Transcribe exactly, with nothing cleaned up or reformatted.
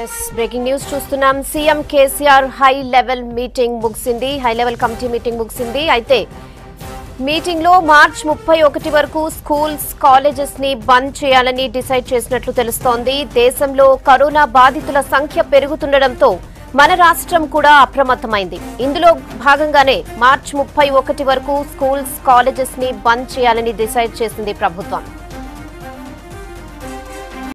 Yes breaking news చూస్తున్నాం. CM KCR high level meeting ముగిసింది. High level committee meeting ముగిసింది. అయితే మీటింగ్ లో మార్చ్ ముప్పై ఒకటి వరకు స్కూల్స్ కాలేజెస్ ని బంద్ చేయాలని డిసైడ్ చేసినట్లు తెలుస్తోంది. దేశంలో కరోనా బాధితుల సంఖ్య పెరుగుతుండటంతో మన రాష్ట్రం కూడా అప్రమత్తమైంది. ఇందులో భాగంగానే మార్చ్ ముప్పై ఒకటి వరకు స్కూల్స్ కాలేజెస్ ని బంద్ చేయాలని డిసైడ్ చేసింది ప్రభుత్వం.